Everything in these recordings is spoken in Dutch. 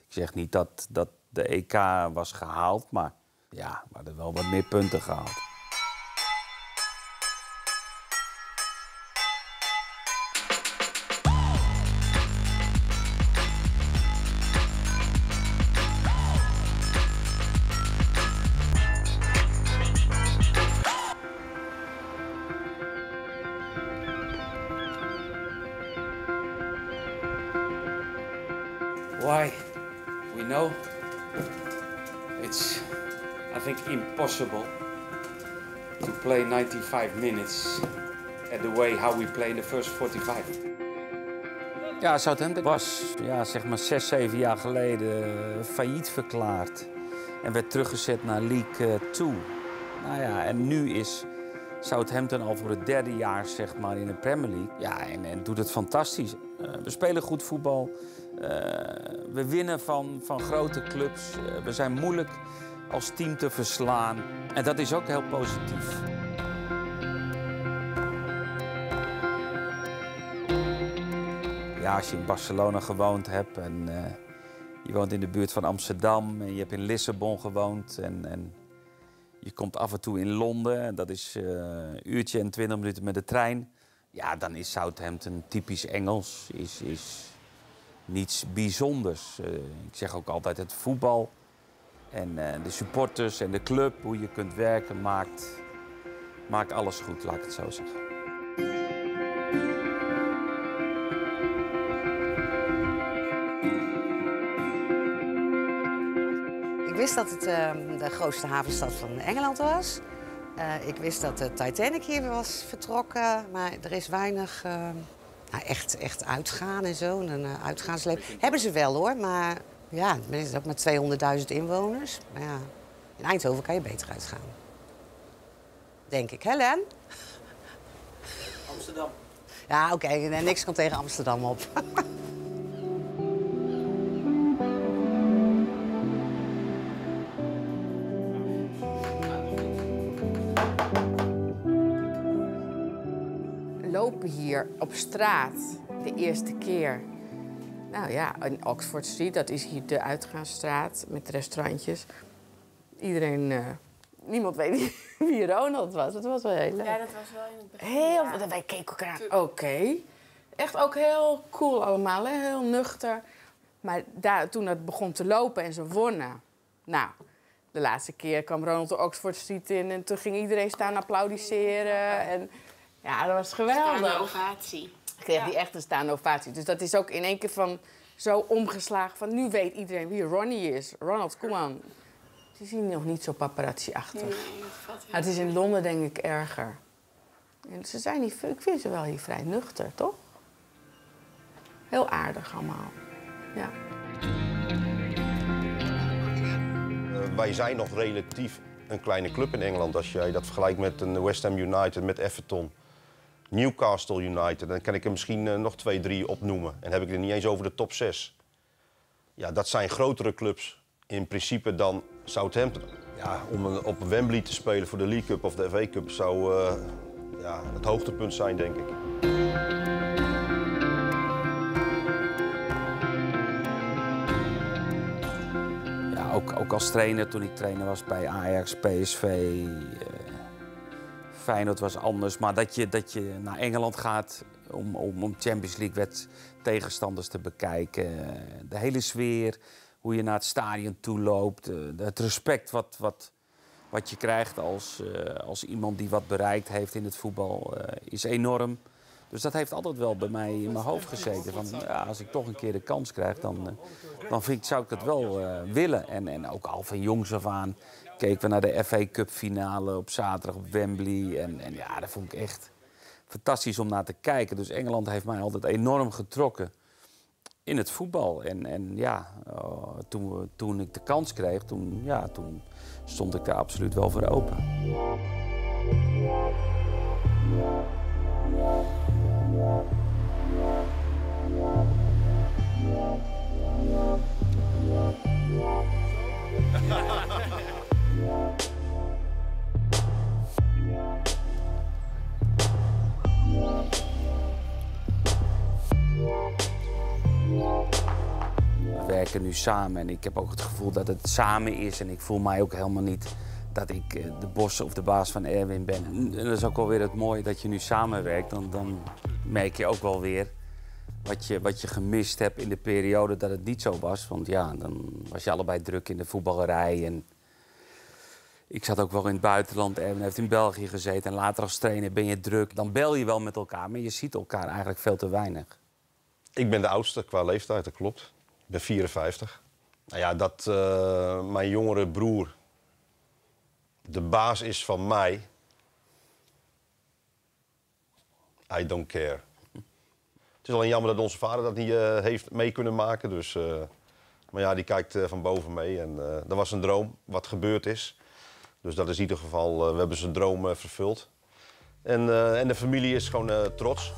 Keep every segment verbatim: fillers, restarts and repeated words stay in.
Ik zeg niet dat, dat de E K was gehaald, maar ja, we hadden wel wat meer punten gehaald. Why? We know it's, I think, impossible to play ninety-five minutes at the way how we play in the first forty-five. Ja, Southampton was ja, zeg maar zes, zeven jaar geleden failliet verklaard en werd teruggezet naar League twee. Nou ja, en nu is Southampton al voor het derde jaar zeg maar, in de Premier League. Ja, en, en doet het fantastisch. Uh, we spelen goed voetbal. Uh, we winnen van, van grote clubs. Uh, we zijn moeilijk als team te verslaan. En dat is ook heel positief. Ja, als je in Barcelona gewoond hebt en uh, je woont in de buurt van Amsterdam en je hebt in Lissabon gewoond en, en je komt af en toe in Londen, en dat is uh, een uurtje en twintig minuten met de trein. Ja, dan is Southampton typisch Engels, is, is niets bijzonders. Uh, ik zeg ook altijd het voetbal en uh, de supporters en de club, hoe je kunt werken, maakt, maakt alles goed, laat ik het zo zeggen. Ik wist dat het uh, de grootste havenstad van Engeland was. Uh, ik wist dat de Titanic hier was vertrokken, maar er is weinig uh, nou, echt, echt uitgaan en zo. Een uh, uitgaansleven. Hebben ze wel hoor, maar ja, het is ook met tweehonderdduizend inwoners. Maar ja, in Eindhoven kan je beter uitgaan. Denk ik, hè Len? Amsterdam. Ja, oké, okay, niks komt tegen Amsterdam op. Lopen hier op straat de eerste keer. Nou ja, in Oxford Street, dat is hier de uitgaansstraat met restaurantjes. Iedereen, uh, niemand weet wie, wie Ronald was. Dat was wel heel leuk. Ja, dat was wel in het begin. Heel, ja. Wij keken elkaar aan. Oké. Okay. Echt ook heel cool allemaal, hè? Heel nuchter. Maar daar, toen het begon te lopen en ze wonnen. Nou, de laatste keer kwam Ronald de Oxford Street in en toen ging iedereen staan applaudisseren. En ja, dat was geweldig. Staande ovatie. Ik kreeg ja. die echt een staande ovatie. Dus dat is ook in één keer van zo omgeslagen van nu weet iedereen wie Ronnie is. Ronald, kom aan. Ze zien nog niet zo paparazzi-achtig. Nee, het is in Londen denk ik erger. En ze zijn niet, ik vind ze wel hier vrij nuchter, toch? Heel aardig allemaal. Ja. Uh, wij zijn nog relatief een kleine club in Engeland. Als jij dat vergelijkt met een West Ham United, met Everton, Newcastle United, dan kan ik er misschien uh, nog twee, drie opnoemen. En heb ik er niet eens over de top zes. Ja, dat zijn grotere clubs in principe dan Southampton. Ja, om een, op Wembley te spelen voor de League Cup of de F A Cup zou uh, ja, het hoogtepunt zijn, denk ik. Ja, ook, ook als trainer, toen ik trainer was bij Ajax, P S V, uh, Feyenoord was anders. Maar dat je, dat je naar Engeland gaat om, om, om Champions League tegenstanders te bekijken. De hele sfeer, hoe je naar het stadion toe loopt. Het respect wat, wat, wat je krijgt als, uh, als iemand die wat bereikt heeft in het voetbal uh, is enorm. Dus dat heeft altijd wel bij mij in mijn hoofd gezeten. Van, ja, als ik toch een keer de kans krijg, dan, uh, dan vind ik, zou ik dat wel uh, willen. En, en ook al van jongs af aan keken we naar de F A Cup finale op zaterdag op Wembley. En, en ja, dat vond ik echt fantastisch om naar te kijken. Dus Engeland heeft mij altijd enorm getrokken in het voetbal. En, en ja, uh, toen, we, toen ik de kans kreeg, toen, ja, toen stond ik daar absoluut wel voor open. werken nu samen. En ik heb ook het gevoel dat het samen is. En ik voel mij ook helemaal niet dat ik de bos of de baas van Erwin ben. En dat is ook wel weer het mooie dat je nu samenwerkt. Dan, dan merk je ook wel weer wat je, wat je gemist hebt in de periode dat het niet zo was. Want ja, dan was je allebei druk in de voetballerij. En ik zat ook wel in het buitenland. Erwin heeft in België gezeten. En later als trainer ben je druk. Dan bel je wel met elkaar, maar je ziet elkaar eigenlijk veel te weinig. Ik ben de oudste qua leeftijd, dat klopt. Ik ben vierenvijftig. Nou ja, dat uh, mijn jongere broer de baas is van mij. I don't care. Het is alleen jammer dat onze vader dat niet uh, heeft mee kunnen maken. Dus, uh, maar ja, die kijkt uh, van boven mee. En uh, dat was een droom, wat gebeurd is. Dus dat is in ieder geval, uh, we hebben zijn droom uh, vervuld. En, uh, en de familie is gewoon uh, trots.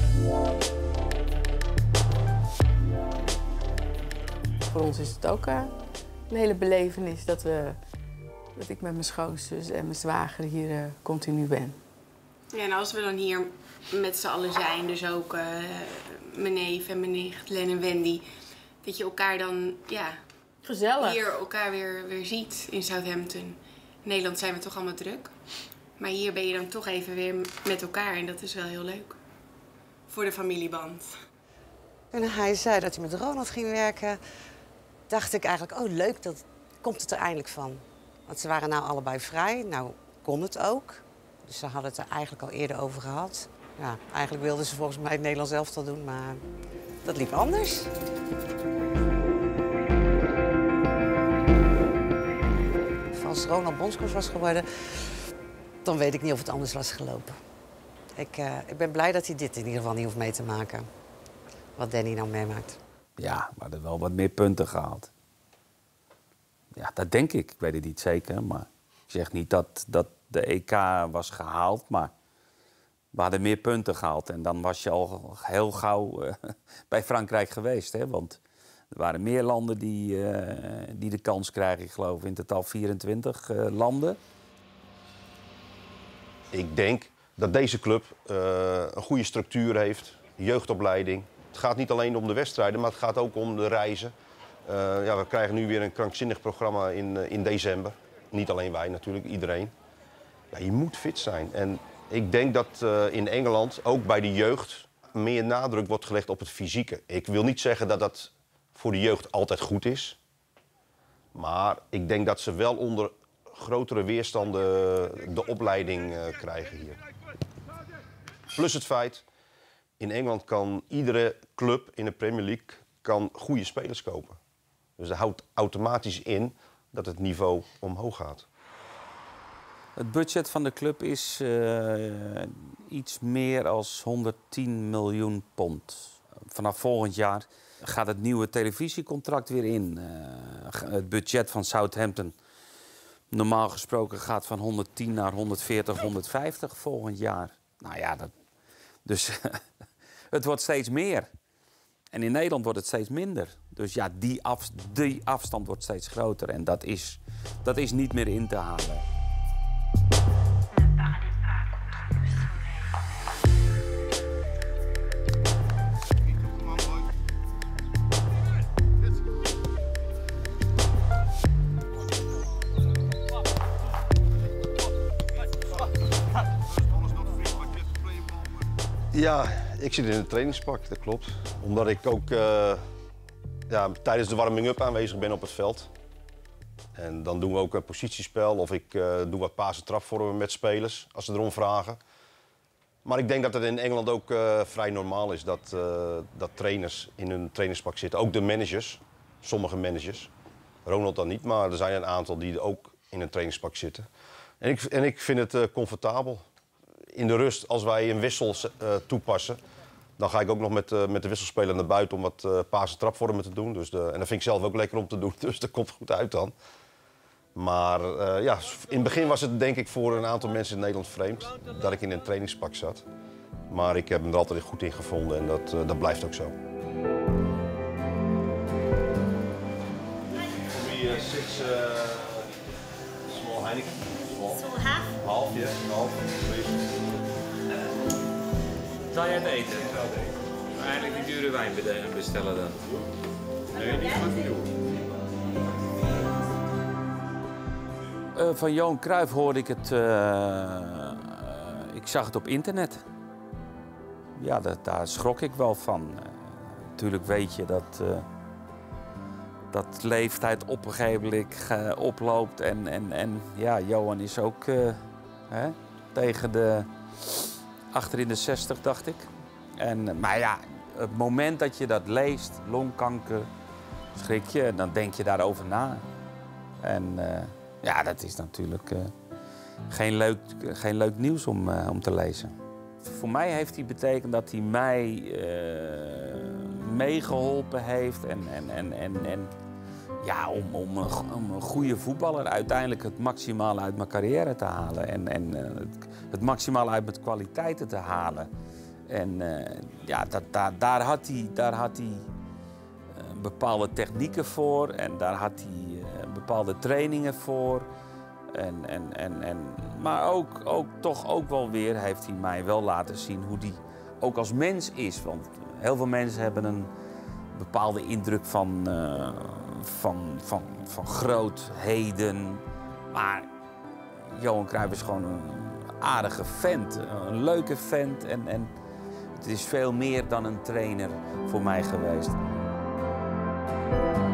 Voor ons is het ook uh, een hele belevenis dat, we, dat ik met mijn schoonzus en mijn zwager hier uh, continu ben. Ja, en als we dan hier met z'n allen zijn, dus ook uh, mijn neef en mijn nicht, Len en Wendy, dat je elkaar dan, ja, gezellig hier elkaar weer, weer ziet in Southampton. In Nederland zijn we toch allemaal druk. Maar hier ben je dan toch even weer met elkaar en dat is wel heel leuk. Voor de familieband. Toen hij zei dat hij met Ronald ging werken, dacht ik eigenlijk, oh leuk, dat komt het er eindelijk van. Want ze waren nou allebei vrij, nou kon het ook. Dus ze hadden het er eigenlijk al eerder over gehad. Ja, eigenlijk wilden ze volgens mij het Nederlands elftal doen, maar dat liep anders. Als Ronald bondscoach was geworden, dan weet ik niet of het anders was gelopen. Ik, uh, ik ben blij dat hij dit in ieder geval niet hoeft mee te maken. Wat Danny nou meemaakt. Ja, maar er wel wat meer punten gehaald. Ja, dat denk ik. Ik weet het niet zeker, maar ik zeg niet dat, dat de E K was gehaald, maar we hadden meer punten gehaald. En dan was je al heel gauw uh, bij Frankrijk geweest, hè? Want er waren meer landen die, uh, die de kans krijgen. Ik geloof in totaal vierentwintig uh, landen. Ik denk dat deze club uh, een goede structuur heeft, jeugdopleiding. Het gaat niet alleen om de wedstrijden, maar het gaat ook om de reizen. Uh, ja, we krijgen nu weer een krankzinnig programma in, uh, in december. Niet alleen wij natuurlijk, iedereen. Ja, je moet fit zijn. En ik denk dat uh, in Engeland, ook bij de jeugd, meer nadruk wordt gelegd op het fysieke. Ik wil niet zeggen dat dat voor de jeugd altijd goed is. Maar ik denk dat ze wel onder grotere weerstanden de opleiding uh, krijgen hier. Plus het feit, in Engeland kan iedere club in de Premier League kan goede spelers kopen. Dus dat houdt automatisch in dat het niveau omhoog gaat. Het budget van de club is uh, iets meer dan honderdtien miljoen pond. Vanaf volgend jaar gaat het nieuwe televisiecontract weer in. Uh, het budget van Southampton, normaal gesproken, gaat van honderdtien naar honderdveertig, honderdvijftig volgend jaar. Nou ja, dat, dus het wordt steeds meer. En in Nederland wordt het steeds minder. Dus ja, die, af, die afstand wordt steeds groter. En dat is, dat is niet meer in te halen. Ja, ik zit in een trainingspak, dat klopt. Omdat ik ook uh, ja, tijdens de warming-up aanwezig ben op het veld. En dan doen we ook een positiespel of ik uh, doe wat paas- en trapvormen met spelers, als ze erom vragen. Maar ik denk dat het in Engeland ook uh, vrij normaal is dat, uh, dat trainers in hun trainingspak zitten. Ook de managers, sommige managers. Ronald dan niet, maar er zijn een aantal die ook in een trainingspak zitten. En ik, en ik vind het uh, comfortabel. In de rust, als wij een wissel uh, toepassen, dan ga ik ook nog met, uh, met de wisselspeler naar buiten om wat uh, paas- en trapvormen te doen. Dus de, en dat vind ik zelf ook lekker om te doen, dus dat komt goed uit dan. Maar uh, ja, in het begin was het denk ik voor een aantal mensen in Nederland vreemd dat ik in een trainingspak zat. Maar ik heb me er altijd goed in gevonden en dat, uh, dat blijft ook zo. We six uh, small Heineken. So half? Half, ja, half. Zal jij het eten? Eigenlijk die dure wijn bestellen dan? Nee, niet goed. Uh, van Johan Cruijff hoorde ik het... Uh, uh, ik zag het op internet. Ja, dat, daar schrok ik wel van. Uh, natuurlijk weet je dat... Uh, dat leeftijd op een gegeven moment uh, oploopt. En, en, en ja, Johan is ook uh, hè, tegen de... achter in de zestig, dacht ik. En, maar ja, het moment dat je dat leest, longkanker, schrik je, dan denk je daarover na. En uh, ja, dat is natuurlijk uh, geen, leuk, geen leuk nieuws om, uh, om te lezen. Voor mij heeft hij betekend dat hij mij uh, meegeholpen heeft en, en, en, en, en ja, om, om, een, om een goede voetballer uiteindelijk het maximale uit mijn carrière te halen. En, en uh, het, het maximale uit mijn kwaliteiten te halen. En uh, ja, dat, daar, daar had hij, daar had hij uh, bepaalde technieken voor en daar had hij uh, bepaalde trainingen voor. En, en, en, en, maar ook, ook, toch ook wel weer heeft hij mij wel laten zien hoe hij ook als mens is. Want heel veel mensen hebben een bepaalde indruk van, uh, van, van, van grootheden. Maar Johan Cruijff is gewoon een aardige vent, een leuke vent. En, en het is veel meer dan een trainer voor mij geweest.